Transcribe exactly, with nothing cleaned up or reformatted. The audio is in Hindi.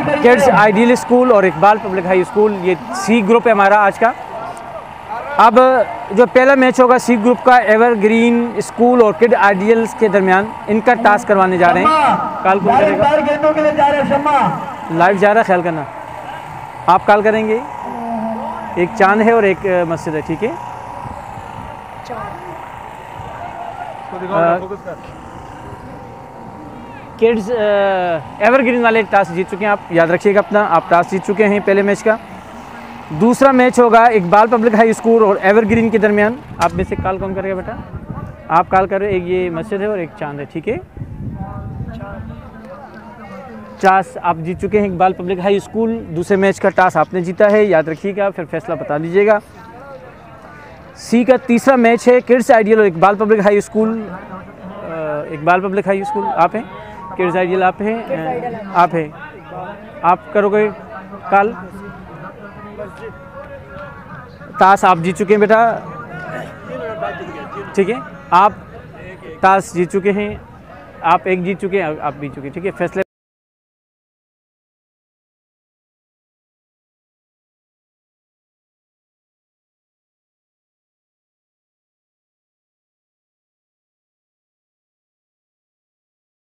किड्स आइडियल स्कूल और इकबाल पब्लिक हाई स्कूल, ये सी ग्रुप है हमारा आज का। अब जो पहला मैच होगा सी ग्रुप का एवरग्रीन स्कूल और किड आइडियल्स के दरमियान, इनका टास्क करवाने जा रहे हैं। कॉल कौन करेगा? लाइव जा रहा है, ख्याल करना। आप कॉल करेंगे। एक चांद है और एक मस्जिद है, ठीक है। किड्स एवरग्रीन वाले टास्क जीत चुके हैं आप, याद रखिएगा अपना, आप टास्क जीत चुके हैं पहले मैच का। दूसरा मैच होगा इकबाल पब्लिक हाई स्कूल और एवरग्रीन के दरमियान। आप में से कॉल कौन करेगा बेटा? आप कॉल कर रहे हो। एक ये मस्जिद है और एक चांद है, ठीक है। टास्क आप जीत चुके हैं इकबाल पब्लिक हाई स्कूल। दूसरे मैच का टास्क आपने जीता है, याद रखिएगा, फिर फैसला बता दीजिएगा। सी का तीसरा मैच है किड्स आइडियल और Iqbal Public High School. Iqbal Public High School आप हैं, किड्स आइडियल आप हैं, आप हैं, आप करोगे कॉल। टास्क आप जीत चुके हैं बेटा, ठीक है। आप टास्क जीत चुके हैं, आप एक जीत चुके हैं, आप जीत चुके हैं, ठीक है। फैसले